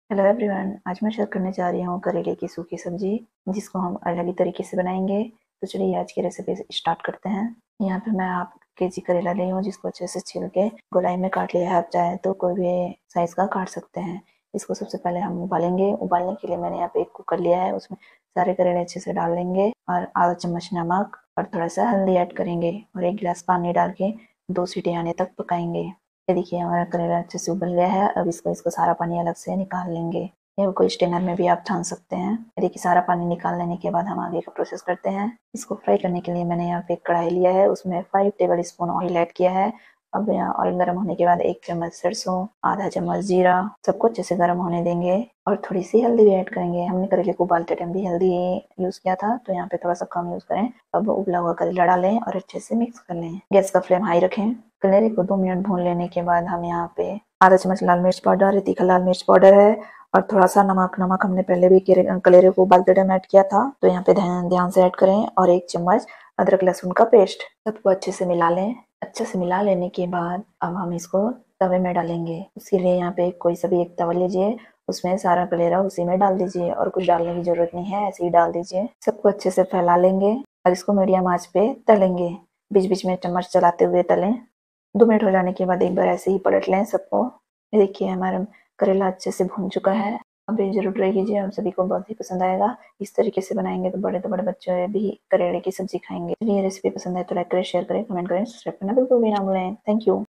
Hello everyone, आज मैं share करने जा रही हूँ करेले की सूखी सब्जी, जिसको हम अलग ही तरीके से बनाएंगे। तो चलिए आज की रेसिपी स्टार्ट करते हैं। यहाँ पे मैं हाफ केजी करेला ली हूँ, जिसको अच्छे से छील के गोलाई में काट लिया है। आप चाहे तो कोई भी साइज का काट सकते हैं। इसको सबसे पहले हम उबालेंगे। उबालने के लिए मैंने यहाँ पे एक कुकर लिया है, उसमें सारे करेले अच्छे से डाल लेंगे और आधा चम्मच नमक और थोड़ा सा हल्दी ऐड करेंगे और 1 गिलास पानी डाल के 2 सीटी आने तक पकाएंगे। ये देखिए हमारा करेला अच्छे से उबल गया है। अब इसको सारा पानी अलग से निकाल लेंगे। या कोई स्ट्रेनर में भी आप छान सकते हैं। ये देखिए सारा पानी निकाल लेने के बाद हम आगे का प्रोसेस करते हैं। इसको फ्राई करने के लिए मैंने यहाँ पे एक कढ़ाई लिया है, उसमें 5 टेबल स्पून ऑयल ऐड किया है। अब यहाँ ऑयल गर्म होने के बाद 1 चम्मच सरसों, आधा चम्मच जीरा, सबको अच्छे से गर्म होने देंगे और थोड़ी सी हल्दी भी ऐड करेंगे। हमने करेले को उबालते टाइम भी हल्दी यूज किया था, तो यहाँ पे थोड़ा सा कम यूज करें। अब उबला हुआ करेला डालें और अच्छे से मिक्स कर लें। गैस का फ्लेम हाई रखें। कलेरे को 2 मिनट भून लेने के बाद हम यहाँ पे आधा चम्मच लाल मिर्च पाउडर, तीखा लाल मिर्च पाउडर है और थोड़ा सा नमक हमने पहले भी कलेरे को उबालते टाइम ऐड किया था, तो यहाँ पे ध्यान से ऐड करें। और 1 चम्मच अदरक लहसुन का पेस्ट। सबको अच्छे से मिला लें। अच्छे से मिला लेने के बाद अब हम इसको तवे में डालेंगे। उसके लिए यहाँ पे कोई सा भी एक तवा लीजिए, उसमें सारा कलेरा उसी में डाल दीजिए और कुछ डालने की जरूरत नहीं है, ऐसे ही डाल दीजिए। सबको अच्छे से फैला लेंगे और इसको मीडियम आंच पे तलेंगे। बीच बीच में चम्मच चलाते हुए तलें। 2 मिनट हो जाने के बाद एक बार ऐसे ही पलट लें सबको। ये देखिए हमारा करेला अच्छे से भून चुका है। अब ये जरूर ट्राई कीजिए, हम सभी को बहुत ही पसंद आएगा। इस तरीके से बनाएंगे तो बड़े बच्चे भी करेले की सब्जी खाएंगे। ये रेसिपी पसंद है तो लाइक करें, शेयर करें, कमेंट करें, सब्सक्राइब करना बिल्कुल भी ना भूलें। Thank you.